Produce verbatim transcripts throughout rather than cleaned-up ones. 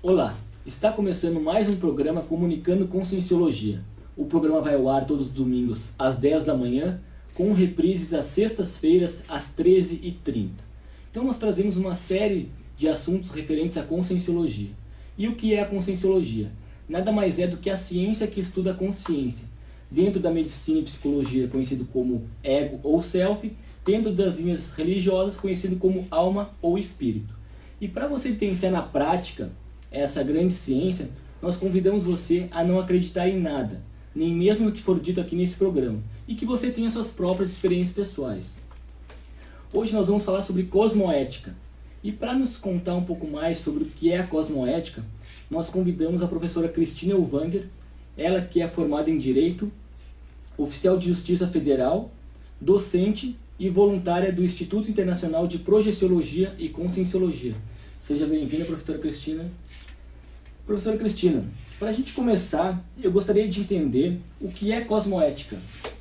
Olá, está começando mais um programa Comunicando Conscienciologia. O programa vai ao ar todos os domingos às dez da manhã, com reprises às sextas-feiras às treze e trinta. Então nós trazemos uma série de assuntos referentes à Conscienciologia. E o que é a Conscienciologia? Nada mais é do que a ciência que estuda a consciência, dentro da medicina e psicologia conhecido como ego ou self, dentro das linhas religiosas conhecido como alma ou espírito. E para você vivenciar na prática essa grande ciência, nós convidamos você a não acreditar em nada, nem mesmo no que for dito aqui nesse programa, e que você tenha suas próprias experiências pessoais. Hoje nós vamos falar sobre cosmoética. E para nos contar um pouco mais sobre o que é a cosmoética, nós convidamos a professora Cristina Elvanger, ela que é formada em Direito, oficial de Justiça Federal, docente e voluntária do Instituto Internacional de Projeciologia e Conscienciologia. Seja bem-vinda, professora Cristina. Professora Cristina, para a gente começar, eu gostaria de entender o que é cosmoética.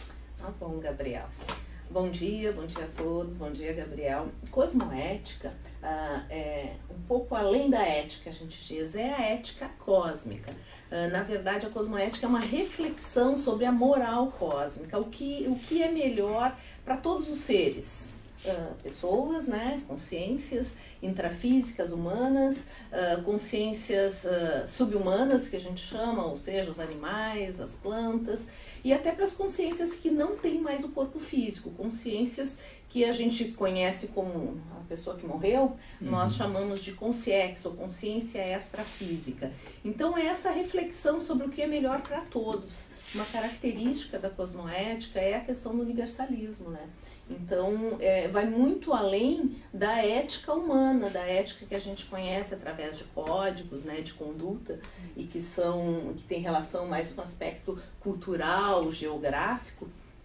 Tá bom, Gabriel. Bom dia, bom dia a todos, bom dia, Gabriel. Cosmoética ah, é um pouco além da ética, a gente diz, é a ética cósmica. Ah, na verdade, a cosmoética é uma reflexão sobre a moral cósmica, o que, o que é melhor para todos os seres. Uh, pessoas, né, consciências intrafísicas humanas, uh, consciências uh, subhumanas que a gente chama, ou seja, os animais, as plantas, e até para as consciências que não têm mais o corpo físico, consciências que a gente conhece como a pessoa que morreu, uhum. Nós chamamos de consciex, ou consciência extrafísica. Então é essa reflexão sobre o que é melhor para todos. Uma característica da cosmoética é a questão do universalismo, né? Então, é, vai muito além da ética humana, da ética que a gente conhece através de códigos, né, de conduta, e que, são, que tem relação mais com o aspecto cultural, geográfico.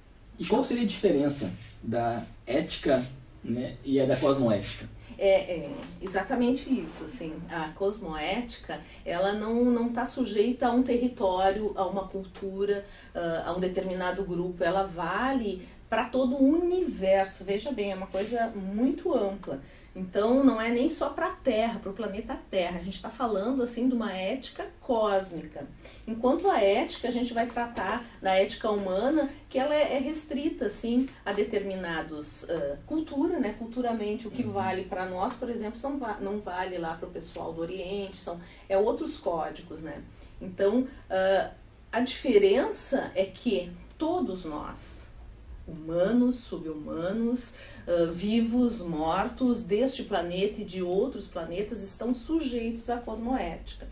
E qual seria a diferença da ética, né, e a da cosmoética? É, é exatamente isso, assim, a cosmoética, ela não está sujeita a um território, a uma cultura, uh, a um determinado grupo, ela vale para todo o universo. Veja bem, é uma coisa muito ampla. Então, não é nem só para a Terra, para o planeta Terra. A gente está falando, assim, de uma ética cósmica. Enquanto a ética, a gente vai tratar da ética humana, que ela é restrita, assim, a determinados uh, cultura, né? Culturalmente, o que vale para nós, por exemplo, não, va não vale lá para o pessoal do Oriente, são é outros códigos, né? Então, uh, a diferença é que todos nós, humanos, subhumanos, uh, vivos, mortos, deste planeta e de outros planetas, estão sujeitos à cosmoética.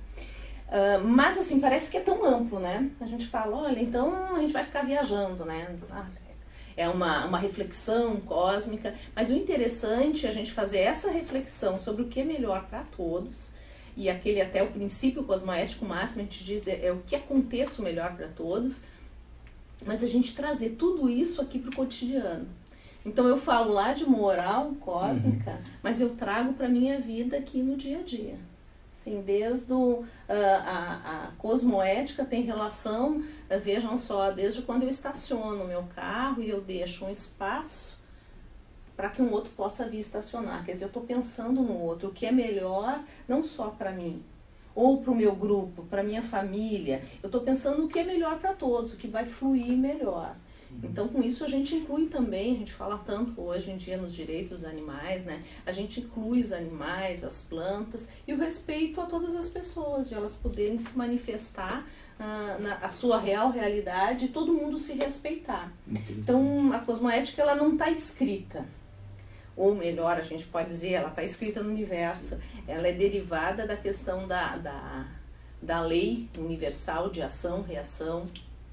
Uh, mas assim, parece que é tão amplo, né? A gente fala, olha, então a gente vai ficar viajando, né? Ah, é uma, uma reflexão cósmica, mas o interessante é a gente fazer essa reflexão sobre o que é melhor para todos, e aquele até o princípio cosmoético máximo, a gente diz, é, é o que aconteça o melhor para todos, mas a gente trazer tudo isso aqui para o cotidiano. Então eu falo lá de moral cósmica, uhum. Mas eu trago para a minha vida aqui no dia a dia. Assim, desde o, uh, a, a cosmoética tem relação, uh, vejam só, desde quando eu estaciono o meu carro e eu deixo um espaço para que um outro possa vir estacionar. Quer dizer, eu estou pensando no outro, o que é melhor não só para mim, ou para o meu grupo, para a minha família. Eu estou pensando o que é melhor para todos, o que vai fluir melhor. Então, com isso, a gente inclui também, a gente fala tanto hoje em dia nos direitos dos animais, né? A gente inclui os animais, as plantas e o respeito a todas as pessoas, de elas poderem se manifestar ah, na a sua real realidade e todo mundo se respeitar. Então, a cosmoética, ela não está escrita. Ou melhor, a gente pode dizer, ela está escrita no universo, ela é derivada da questão da, da, da lei universal de ação, reação,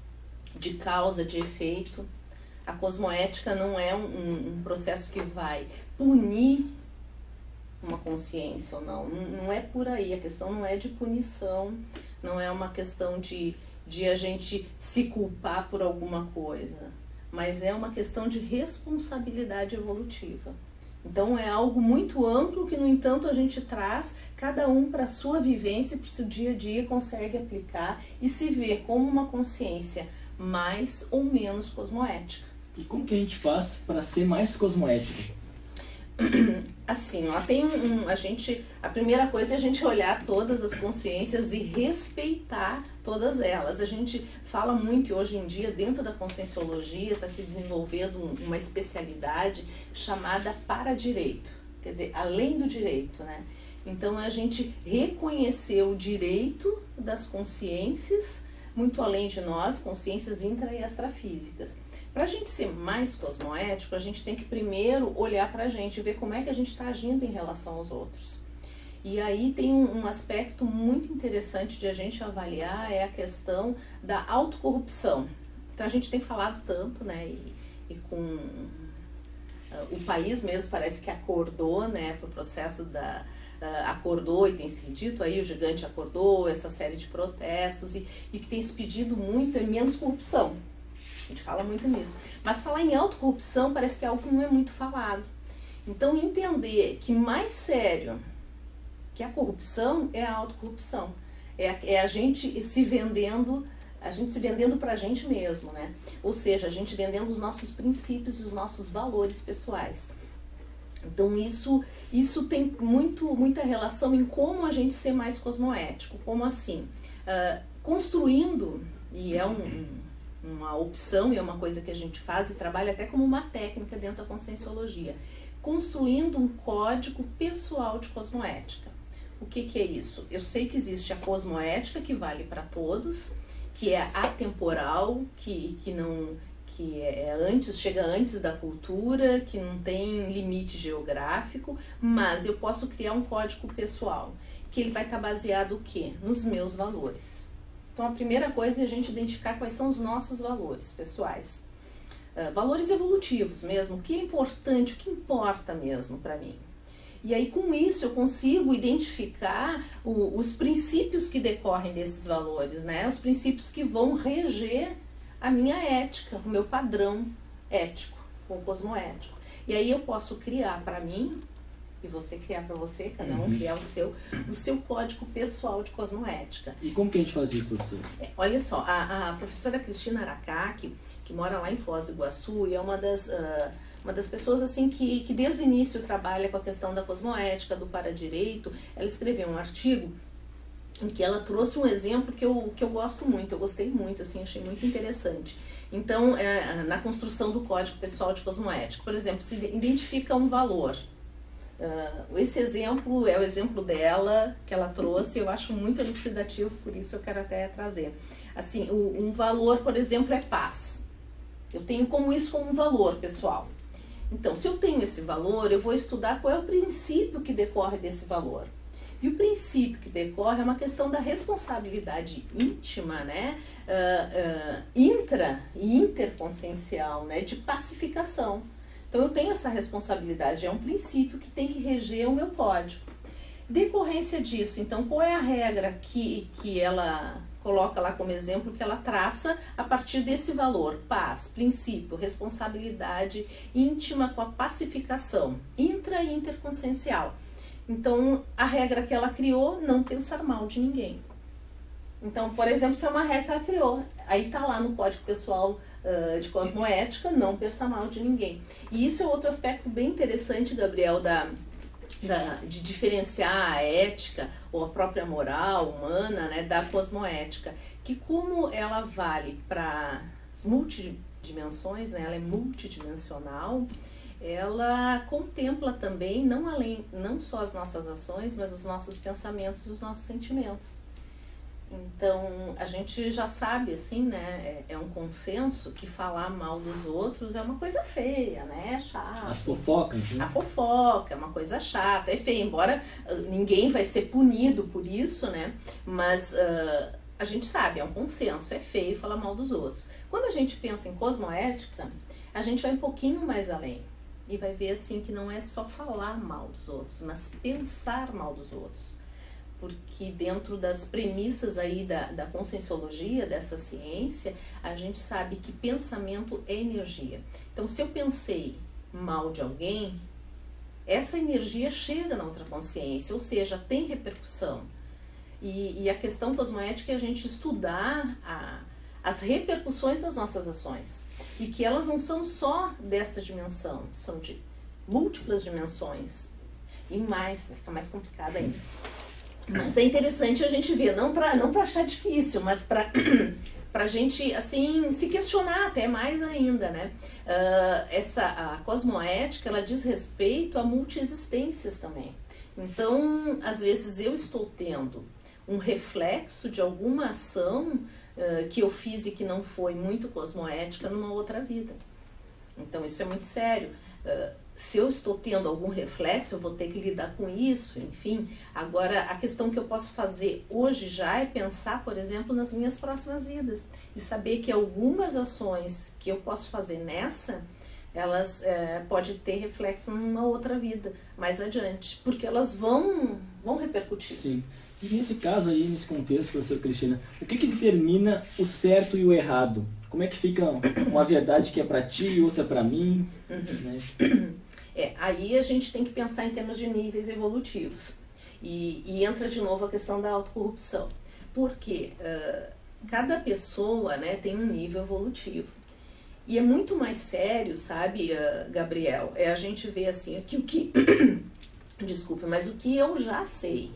de causa, de efeito. A cosmoética não é um, um, um processo que vai punir uma consciência ou não, não, não é por aí, a questão não é de punição, não é uma questão de, de a gente se culpar por alguma coisa, mas é uma questão de responsabilidade evolutiva. Então é algo muito amplo que, no entanto, a gente traz cada um para a sua vivência, para o seu dia a dia, consegue aplicar e se ver como uma consciência mais ou menos cosmoética. E como que a gente faz para ser mais cosmoético? Assim, ó, tem um, a gente, a primeira coisa é a gente olhar todas as consciências e respeitar todas elas. A gente fala muito e hoje em dia, dentro da conscienciologia, está se desenvolvendo uma especialidade chamada paradireito, quer dizer, além do direito, né? Então, a gente reconhecer o direito das consciências, muito além de nós, consciências intra- e extrafísicas. Para a gente ser mais cosmoético, a gente tem que primeiro olhar para a gente, ver como é que a gente está agindo em relação aos outros. E aí tem um, um aspecto muito interessante de a gente avaliar, é a questão da autocorrupção. Então a gente tem falado tanto, né, e, e com uh, o país mesmo parece que acordou, né, para o processo da... Uh, acordou e tem se dito aí, o gigante acordou, essa série de protestos, e, e que tem se pedido muito é menos corrupção. A gente fala muito nisso. Mas falar em autocorrupção parece que é algo que não é muito falado. Então, entender que mais sério que a corrupção é a autocorrupção. É a, é a gente se vendendo, a gente se vendendo pra gente mesmo, né? Ou seja, a gente vendendo os nossos princípios e os nossos valores pessoais. Então, isso, isso tem muito, muita relação em como a gente ser mais cosmoético. Como assim? Uh, construindo, e é um... uma opção e é uma coisa que a gente faz e trabalha até como uma técnica dentro da conscienciologia, construindo um código pessoal de cosmoética. O que que é isso? Eu sei que existe a cosmoética que vale para todos, que é atemporal, que, que, não, que é antes, chega antes da cultura, que não tem limite geográfico, mas eu posso criar um código pessoal, que ele vai estar baseado o quê? Nos meus valores. Então, a primeira coisa é a gente identificar quais são os nossos valores pessoais. Uh, valores evolutivos mesmo, o que é importante, o que importa mesmo para mim. E aí, com isso, eu consigo identificar o, os princípios que decorrem desses valores, né? Os princípios que vão reger a minha ética, o meu padrão ético, ou cosmoético. E aí eu posso criar para mim, e você criar para você, cada um uhum. criar o seu, o seu código pessoal de cosmoética. E como que a gente faz isso, professor? É, olha só, a, a professora Cristina Aracaki, que mora lá em Foz do Iguaçu, e é uma das, uh, uma das pessoas assim que, que desde o início trabalha com a questão da cosmoética, do paradireito. Ela escreveu um artigo em que ela trouxe um exemplo que eu, que eu gosto muito, eu gostei muito, assim, achei muito interessante. Então, é, na construção do código pessoal de cosmoética, por exemplo, se identifica um valor. Uh, esse exemplo é o exemplo dela, que ela trouxe, eu acho muito elucidativo, por isso eu quero até trazer. Assim, o, um valor, por exemplo, é paz. Eu tenho como isso como um valor, pessoal. Então, se eu tenho esse valor, eu vou estudar qual é o princípio que decorre desse valor. E o princípio que decorre é uma questão da responsabilidade íntima, né? Uh, uh, intra e interconsciencial, né? De pacificação. Então, eu tenho essa responsabilidade, é um princípio que tem que reger o meu código. Decorrência disso, então, qual é a regra que, que ela coloca lá como exemplo, que ela traça a partir desse valor? Paz, princípio, responsabilidade íntima com a pacificação, intra e interconsciencial. Então, a regra que ela criou, não pensar mal de ninguém. Então, por exemplo, se é uma regra que ela criou, aí está lá no código pessoal Uh, de cosmoética, não pensar mal de ninguém. E isso é outro aspecto bem interessante, Gabriel, da, da, de diferenciar a ética ou a própria moral humana, né, da cosmoética, que como ela vale para multidimensões, né, ela é multidimensional, ela contempla também não, além, não só as nossas ações, mas os nossos pensamentos e os nossos sentimentos. Então, a gente já sabe, assim, né, é, é um consenso que falar mal dos outros é uma coisa feia, né, é chato. As fofocas, né? A fofoca é uma coisa chata, é feia, embora uh, ninguém vai ser punido por isso, né, mas uh, a gente sabe, é um consenso, é feio falar mal dos outros. Quando a gente pensa em cosmoética, a gente vai um pouquinho mais além e vai ver, assim, que não é só falar mal dos outros, mas pensar mal dos outros. Porque dentro das premissas aí da, da conscienciologia, dessa ciência, a gente sabe que pensamento é energia. Então, se eu pensei mal de alguém, essa energia chega na outra consciência, ou seja, tem repercussão. E, e a questão cosmoética é a gente estudar a, as repercussões das nossas ações. E que elas não são só desta dimensão, são de múltiplas dimensões. e mais, vai ficar mais complicado ainda. Mas é interessante a gente ver, não para não para achar difícil, mas para para a gente assim se questionar até mais ainda, né? Uh, essa a cosmoética, ela diz respeito a multiexistências também. Então, às vezes eu estou tendo um reflexo de alguma ação uh, que eu fiz e que não foi muito cosmoética numa outra vida. Então, isso é muito sério. Uh, se eu estou tendo algum reflexo, eu vou ter que lidar com isso, enfim. Agora, a questão que eu posso fazer hoje já é pensar, por exemplo, nas minhas próximas vidas. E saber que algumas ações que eu posso fazer nessa, elas é, podem ter reflexo numa outra vida, mais adiante. Porque elas vão, vão repercutir. Sim. E nesse caso aí, nesse contexto, professora Cristina, o que que determina o certo e o errado? Como é que fica uma verdade que é para ti e outra para mim? Uhum. Né? É, aí a gente tem que pensar em termos de níveis evolutivos. E, e entra de novo a questão da autocorrupção. Porque uh, cada pessoa, né, tem um nível evolutivo. E é muito mais sério, sabe, uh, Gabriel? É a gente ver assim, aqui o que... Desculpa, mas o que eu já sei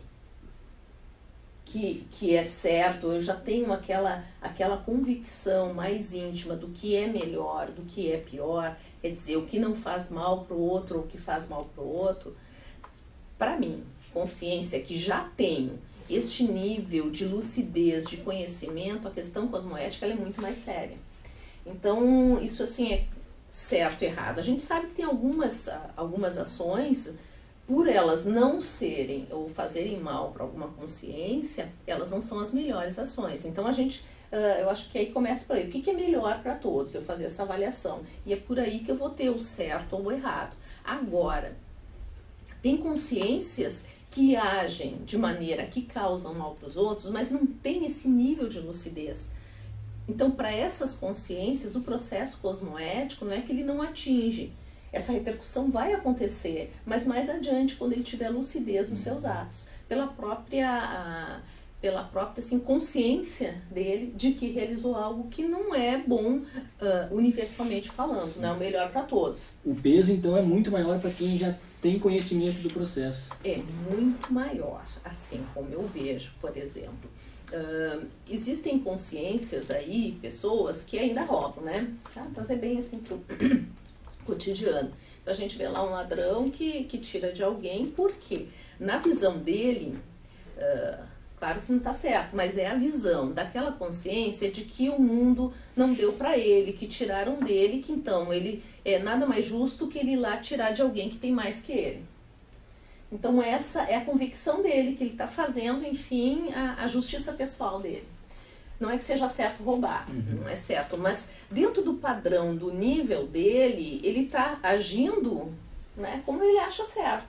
que, que é certo, eu já tenho aquela, aquela convicção mais íntima do que é melhor, do que é pior, quer dizer, o que não faz mal para o outro, o que faz mal para o outro. Para mim, consciência que já tenho este nível de lucidez, de conhecimento, a questão cosmoética ela é muito mais séria. Então, isso assim é certo e errado. A gente sabe que tem algumas, algumas ações, por elas não serem ou fazerem mal para alguma consciência, elas não são as melhores ações. Então, a gente, uh, eu acho que aí começa por aí. O que, que é melhor para todos? Eu fazer essa avaliação. E é por aí que eu vou ter o certo ou o errado. Agora, tem consciências que agem de maneira que causam mal para os outros, mas não tem esse nível de lucidez. Então, para essas consciências, o processo cosmoético não é que ele não atinge. Essa repercussão vai acontecer, mas mais adiante, quando ele tiver lucidez dos seus atos, pela própria, pela própria assim, consciência dele de que realizou algo que não é bom, uh, universalmente falando, Sim. não é o melhor para todos. O peso, então, é muito maior para quem já tem conhecimento do processo. É muito maior, assim como eu vejo, por exemplo. Uh, existem consciências aí, pessoas que ainda roubam, né? Ah, trazer bem assim pro cotidiano. Então, a gente vê lá um ladrão que, que tira de alguém, porque na visão dele, uh, claro que não está certo, mas é a visão daquela consciência de que o mundo não deu para ele, que tiraram dele, que então ele é nada mais justo que ele ir lá tirar de alguém que tem mais que ele. Então essa é a convicção dele, que ele está fazendo, enfim, a, a justiça pessoal dele. Não é que seja certo roubar, uhum. não é certo, mas dentro do padrão, do nível dele, ele está agindo, né, como ele acha certo.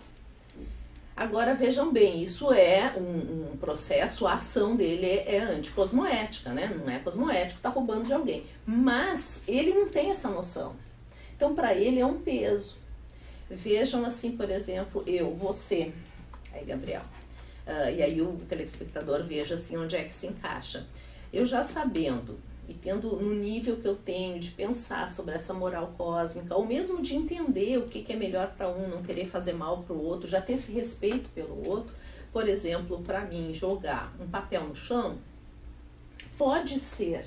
Agora vejam bem, isso é um, um processo, a ação dele é, é anticosmoética, né? Não é cosmoético, está roubando de alguém. Mas ele não tem essa noção. Então para ele é um peso. Vejam assim, por exemplo, eu, você, aí Gabriel, uh, e aí o telespectador veja assim onde é que se encaixa. Eu já sabendo e tendo no nível que eu tenho de pensar sobre essa moral cósmica, ou mesmo de entender o que, que é melhor para um, não querer fazer mal para o outro, já ter esse respeito pelo outro, por exemplo, para mim, jogar um papel no chão, pode ser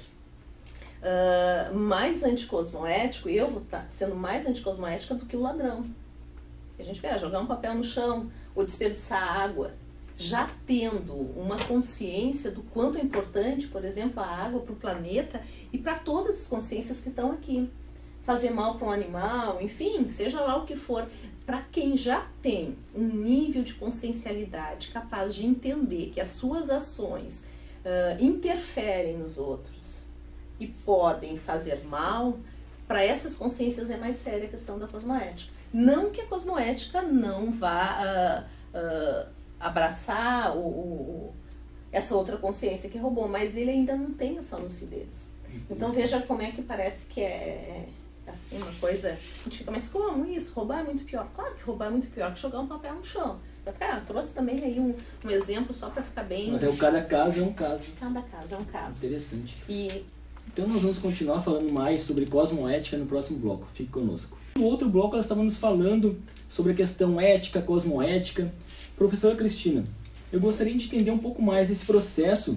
uh, mais anticosmoético, e eu vou estar sendo mais anticosmoética do que o ladrão. A gente vai jogar um papel no chão, ou desperdiçar água, já tendo uma consciência do quanto é importante, por exemplo, a água para o planeta e para todas as consciências que estão aqui. Fazer mal para um animal, enfim, seja lá o que for. Para quem já tem um nível de consciencialidade capaz de entender que as suas ações uh, interferem nos outros e podem fazer mal, para essas consciências é mais séria a questão da cosmoética. Não que a cosmoética não vá uh, uh, abraçar o, o, essa outra consciência que roubou, mas ele ainda não tem essa lucidez. Então veja como é que parece que é, é assim, uma coisa... A gente fica, mas como isso? Roubar é muito pior. Claro que roubar é muito pior que jogar um papel no chão. Cara, trouxe também aí um, um exemplo só para ficar bem... Mas é o cada caso é um caso. Cada caso é um caso. Interessante. E... Então nós vamos continuar falando mais sobre cosmoética no próximo bloco. Fique conosco. No outro bloco, elas estavam nos falando sobre a questão ética, cosmoética. Professora Cristina, eu gostaria de entender um pouco mais esse processo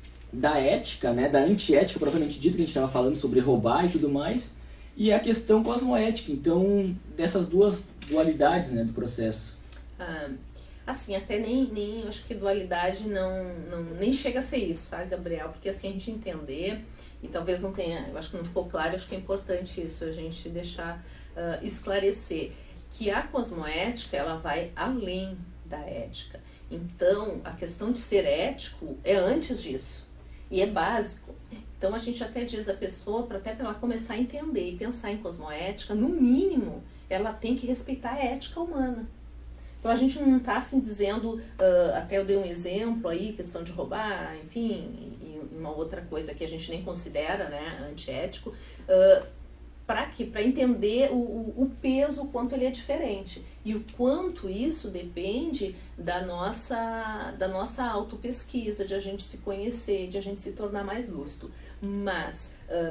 da ética, né, da antiética propriamente dita, que a gente estava falando sobre roubar e tudo mais, e a questão cosmoética, então, dessas duas dualidades, né, do processo. Ah, assim, até nem, nem, acho que dualidade não, não, nem chega a ser isso, sabe, Gabriel? Porque assim, a gente entender, e talvez não tenha, eu acho que não ficou claro, acho que é importante isso, a gente deixar uh, esclarecer, que a cosmoética, ela vai além da ética. Então, a questão de ser ético é antes disso, e é básico. Então, a gente até diz a pessoa, para até para ela começar a entender e pensar em cosmoética, no mínimo, ela tem que respeitar a ética humana. Então, a gente não está assim dizendo, uh, até eu dei um exemplo aí, questão de roubar, enfim, e, e uma outra coisa que a gente nem considera, né, antiético, uh, para quê? Para entender o, o peso, o quanto ele é diferente. E o quanto isso depende da nossa, da nossa autopesquisa, de a gente se conhecer, de a gente se tornar mais lúcido. Mas, uh,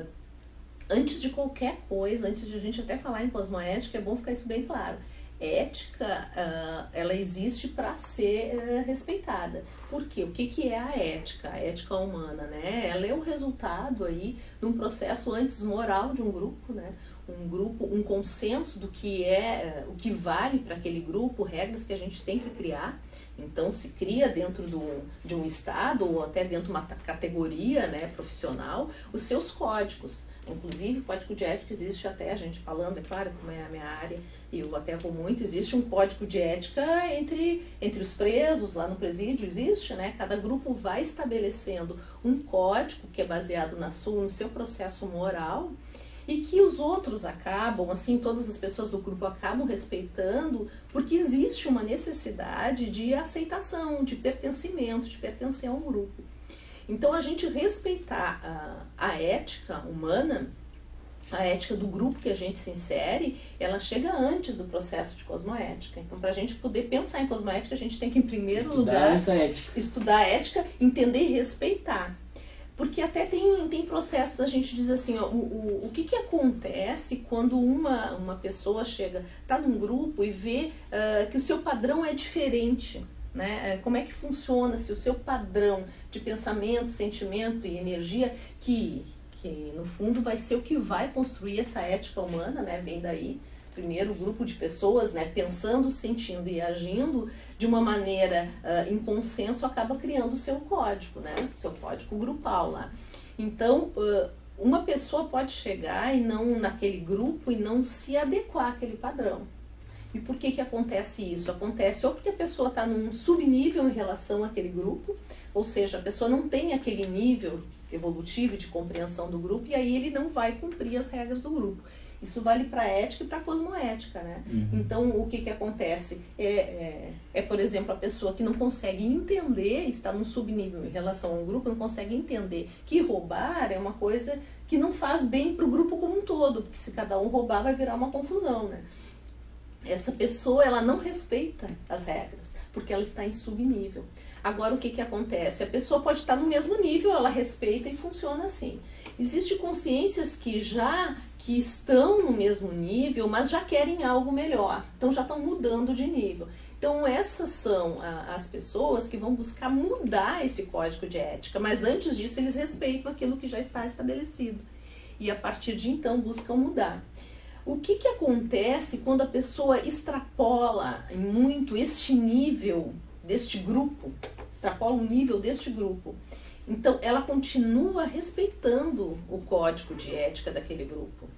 antes de qualquer coisa, antes de a gente até falar em cosmoética, é bom ficar isso bem claro. Ética, uh, ela existe para ser uh, respeitada. Por quê? O que, que é a ética? A ética humana, né? Ela é o resultado aí de um processo antes moral de um grupo, né? Um grupo, um consenso do que é, uh, o que vale para aquele grupo, regras que a gente tem que criar. Então, se cria dentro do, de um estado ou até dentro de uma categoria, né, profissional, os seus códigos. Inclusive, o código de ética existe até, a gente falando, é claro, como é a minha área, e eu até vou muito, existe um código de ética entre, entre os presos, lá no presídio existe, né? Cada grupo vai estabelecendo um código que é baseado na sua, no seu processo moral, e que os outros acabam, assim, todas as pessoas do grupo acabam respeitando, porque existe uma necessidade de aceitação, de pertencimento, de pertencer a um grupo. Então, a gente respeitar a, a ética humana, a ética do grupo que a gente se insere, ela chega antes do processo de cosmoética. Então, para a gente poder pensar em cosmoética, a gente tem que, em primeiro Estudar lugar, antes a ética. estudar a ética, entender e respeitar. Porque até tem, tem processos, a gente diz assim, ó, o, o, o que, que acontece quando uma, uma pessoa chega, está num grupo e vê uh, que o seu padrão é diferente. Né? Como é que funciona se o seu padrão de pensamento, sentimento e energia, que, que no fundo vai ser o que vai construir essa ética humana, né? Vem daí, primeiro, o grupo de pessoas, né? Pensando, sentindo e agindo de uma maneira uh, em consenso, acaba criando o seu código, né? O seu código grupal lá. Então, uh, uma pessoa pode chegar e não naquele grupo e não se adequar àquele padrão. E por que que acontece isso? Acontece ou porque a pessoa está num subnível em relação àquele grupo, ou seja, a pessoa não tem aquele nível evolutivo de compreensão do grupo, e aí ele não vai cumprir as regras do grupo. Isso vale para a ética e para a cosmoética, né? Uhum. Então, o que que acontece? É, é, é, por exemplo, a pessoa que não consegue entender, está num subnível em relação ao grupo, não consegue entender que roubar é uma coisa que não faz bem para o grupo como um todo, porque se cada um roubar vai virar uma confusão, né? Essa pessoa, ela não respeita as regras, porque ela está em subnível. Agora, o que que acontece? A pessoa pode estar no mesmo nível, ela respeita e funciona assim. Existem consciências que já que estão no mesmo nível, mas já querem algo melhor. Então, já estão mudando de nível. Então, essas são a, as pessoas que vão buscar mudar esse código de ética. Mas, antes disso, eles respeitam aquilo que já está estabelecido. E, a partir de então, buscam mudar. O que que acontece quando a pessoa extrapola muito este nível deste grupo, extrapola o nível deste grupo? Então, ela continua respeitando o código de ética daquele grupo.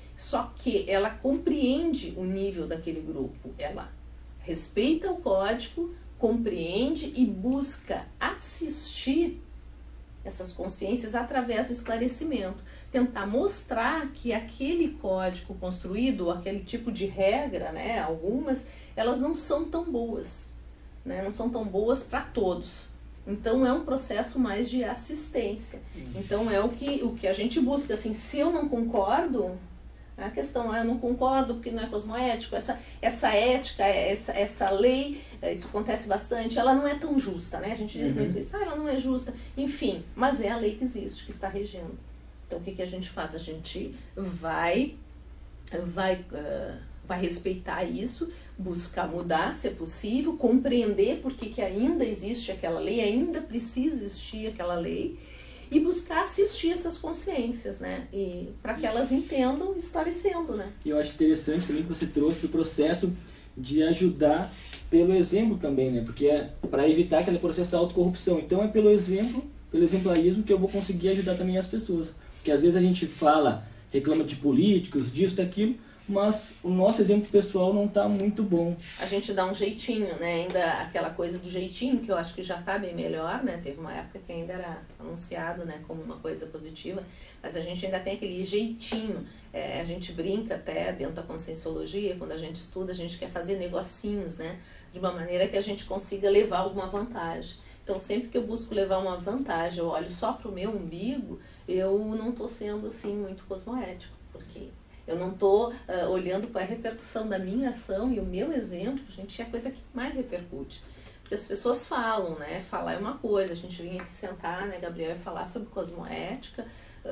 Só que ela compreende o nível daquele grupo. Ela respeita o código, compreende e busca assistir essas consciências através do esclarecimento. Tentar mostrar que aquele código construído, ou aquele tipo de regra, né, algumas, elas não são tão boas, né, não são tão boas para todos. Então, é um processo mais de assistência. Então, é o que, o que a gente busca. Assim, se eu não concordo, a questão é, eu não concordo porque não é cosmoético, essa, essa ética, essa, essa lei, isso acontece bastante, ela não é tão justa, né? A gente diz uhum. muito isso, ah, ela não é justa, enfim, mas é a lei que existe, que está regendo. Então, o que, que a gente faz? A gente vai, vai, uh, vai respeitar isso, buscar mudar, se é possível, compreender por que que ainda existe aquela lei, ainda precisa existir aquela lei, e buscar assistir essas consciências, né? E para que elas entendam, esclarecendo, né? E eu acho interessante também que você trouxe do processo de ajudar pelo exemplo também, né? Porque é para evitar aquele processo da autocorrupção. Então é pelo exemplo, pelo exemplarismo que eu vou conseguir ajudar também as pessoas. Porque às vezes a gente fala, reclama de políticos, disso, daquilo, mas o nosso exemplo pessoal não está muito bom. A gente dá um jeitinho, né? Ainda aquela coisa do jeitinho, que eu acho que já está bem melhor, né? Teve uma época que ainda era anunciado, né, como uma coisa positiva, mas a gente ainda tem aquele jeitinho. É, a gente brinca até dentro da conscienciologia, quando a gente estuda, a gente quer fazer negocinhos, né? De uma maneira que a gente consiga levar alguma vantagem. Então, sempre que eu busco levar uma vantagem, eu olho só para o meu umbigo, eu não estou sendo, assim, muito cosmoético, porque eu não estou uh, olhando para a repercussão da minha ação e o meu exemplo, gente, é a coisa que mais repercute. Porque as pessoas falam, né? Falar é uma coisa, a gente vinha aqui sentar, né, Gabriel, e falar sobre cosmoética,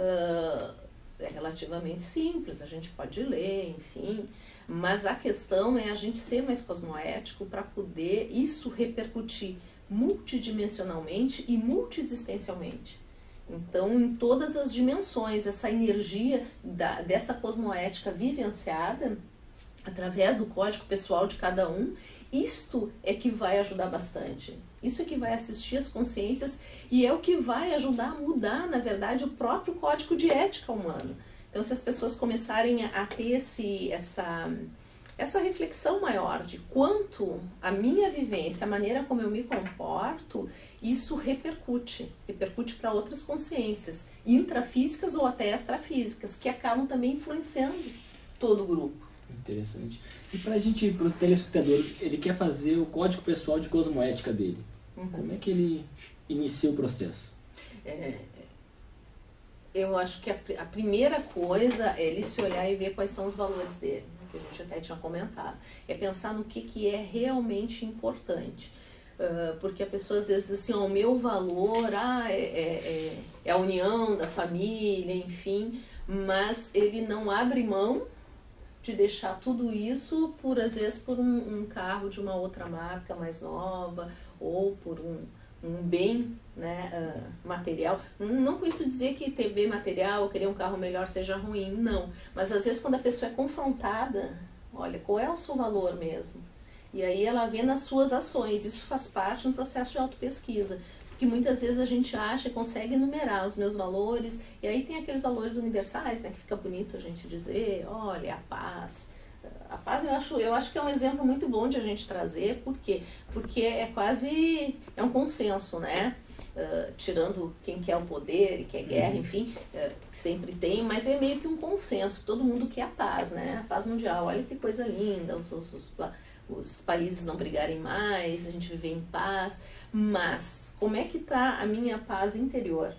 uh, é relativamente simples, a gente pode ler, enfim, mas a questão é a gente ser mais cosmoético para poder isso repercutir multidimensionalmente e multiexistencialmente. Então, em todas as dimensões, essa energia da, dessa cosmoética vivenciada, através do código pessoal de cada um, isto é que vai ajudar bastante. Isso é que vai assistir as consciências e é o que vai ajudar a mudar, na verdade, o próprio código de ética humano. Então, se as pessoas começarem a ter esse, essa, essa reflexão maior de quanto a minha vivência, a maneira como eu me comporto, isso repercute, repercute para outras consciências, intrafísicas ou até extrafísicas, que acabam também influenciando todo o grupo. Interessante. E para a gente, para o telespectador, ele quer fazer o código pessoal de cosmoética dele. Uhum. Como é que ele inicia o processo? É, eu acho que a, a primeira coisa é ele se olhar e ver quais são os valores dele, que a gente até tinha comentado. É pensar no que, que é realmente importante. Uh, porque a pessoa às vezes diz assim, oh, o meu valor ah, é, é, é a união da família, enfim, mas ele não abre mão de deixar tudo isso por, às vezes, por um, um carro de uma outra marca mais nova, ou por um, um bem, né, uh, material. Não com isso dizer que ter bem material ou querer um carro melhor seja ruim, não. Mas às vezes quando a pessoa é confrontada, olha, qual é o seu valor mesmo? E aí ela vê nas suas ações, isso faz parte do processo de autopesquisa, porque muitas vezes a gente acha e consegue enumerar os meus valores, e aí tem aqueles valores universais, né, que fica bonito a gente dizer, olha, a paz. A paz eu acho, eu acho que é um exemplo muito bom de a gente trazer, por quê? Porque é quase, é um consenso, né? Uh, tirando quem quer o poder e quer guerra, enfim, uh, que sempre tem, mas é meio que um consenso, todo mundo quer a paz, né? A paz mundial, olha que coisa linda, os, os, os, os países não brigarem mais, a gente viver em paz, mas como é que está a minha paz interior?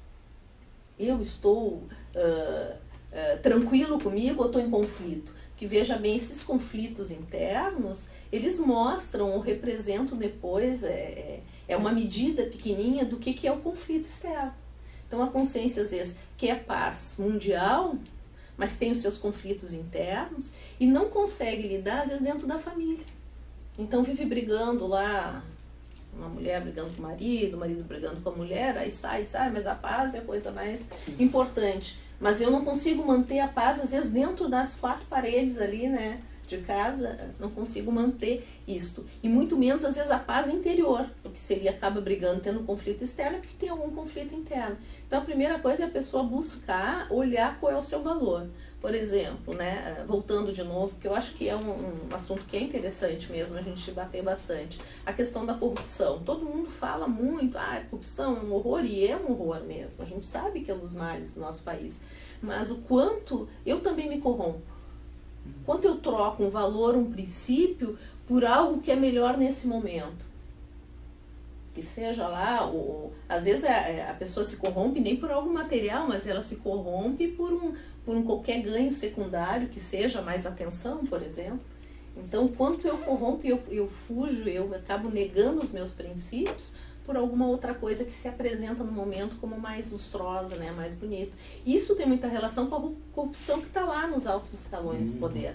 Eu estou uh, uh, tranquilo comigo ou estou em conflito? Que veja bem, esses conflitos internos, eles mostram ou representam depois, é, é uma medida pequenininha do que, que é o conflito externo. Então a consciência às vezes quer paz mundial, mas tem os seus conflitos internos e não consegue lidar às vezes dentro da família. Então vive brigando lá, uma mulher brigando com o marido, o marido brigando com a mulher, aí sai e diz, ah, mas a paz é a coisa mais Sim. importante. Mas eu não consigo manter a paz, às vezes, dentro das quatro paredes ali, né, de casa, não consigo manter isto. E muito menos, às vezes, a paz interior, porque se ele acaba brigando, tendo um conflito externo, é porque tem algum conflito interno. Então, a primeira coisa é a pessoa buscar, olhar qual é o seu valor. Por exemplo, né, voltando de novo, porque eu acho que é um, um assunto que é interessante mesmo, a gente bater bastante, a questão da corrupção. Todo mundo fala muito, ah, a corrupção é um horror, e é um horror mesmo, a gente sabe que é um dos males do nosso país, mas o quanto eu também me corrompo, quanto eu troco um valor, um princípio, por algo que é melhor nesse momento. Que seja lá, ou, às vezes a, a pessoa se corrompe nem por algo material, mas ela se corrompe por um, por um qualquer ganho secundário, que seja mais atenção, por exemplo. Então, quanto eu corrompo, eu, eu fujo, eu acabo negando os meus princípios por alguma outra coisa que se apresenta no momento como mais lustrosa, né, mais bonita. Isso tem muita relação com a corrupção que está lá nos altos escalões uhum. do poder.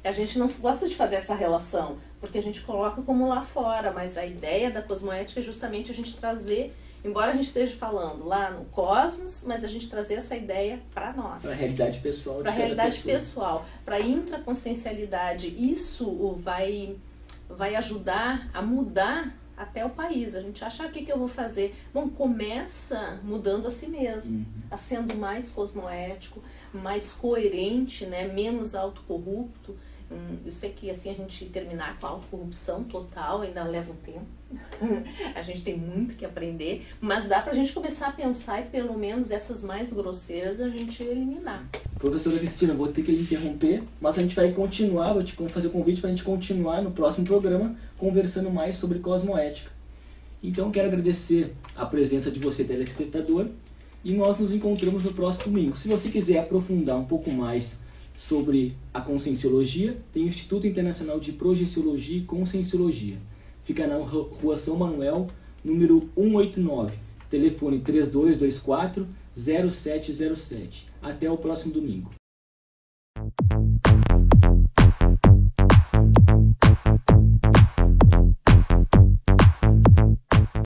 A gente não gosta de fazer essa relação, porque a gente coloca como lá fora, mas a ideia da cosmoética é justamente a gente trazer, embora a gente esteja falando lá no cosmos, mas a gente trazer essa ideia para nós. Para a realidade pessoal. Para a realidade pessoal, para a intraconsciencialidade. Isso vai, vai ajudar a mudar até o país. A gente acha, ah, o que, que eu vou fazer? Bom, começa mudando a si mesmo, uhum. a sendo mais cosmoético, mais coerente, né? Menos autocorrupto. Hum, eu sei que assim a gente terminar com a autocorrupção total ainda leva um tempo. A gente tem muito que aprender, mas dá pra gente começar a pensar e pelo menos essas mais grosseiras a gente eliminar. Professora Cristina, vou ter que lhe interromper, mas a gente vai continuar, vou te fazer o convite para a gente continuar no próximo programa conversando mais sobre cosmoética. Então quero agradecer a presença de você, telespectador, e nós nos encontramos no próximo domingo. Se você quiser aprofundar um pouco mais sobre a Conscienciologia, tem o Instituto Internacional de Projeciologia e Conscienciologia. Fica na Rua São Manuel, número cento e oitenta e nove, telefone três dois dois quatro, zero sete zero sete. Até o próximo domingo.